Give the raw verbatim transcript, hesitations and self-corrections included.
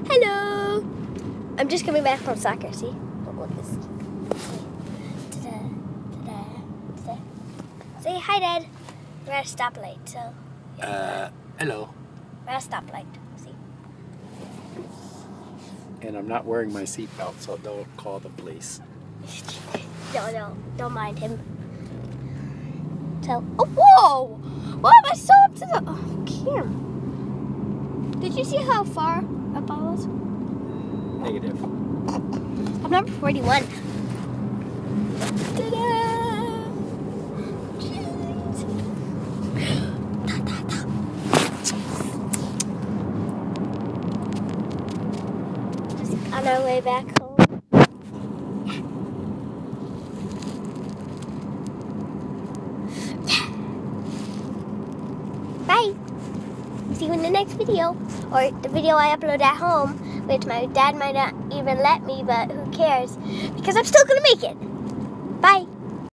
Hello. I'm just coming back from soccer. See? Look, look this. Ta-da, ta-da, ta-da. Say hi, Dad. We're at a stoplight, so. Uh, hello. We're at a stoplight. See? And I'm not wearing my seatbelt, so don't call the police. No, no, don't mind him. So, oh, whoa! Why am I so up to the oh, camera? Did you see how far up I was? Negative. I'm number forty-one. Ta-da! Cheese. Ta, ta, ta. Just on our way back home. Bye. See you in the next video, or the video I upload at home, which my dad might not even let me, but who cares, because I'm still gonna make it. Bye.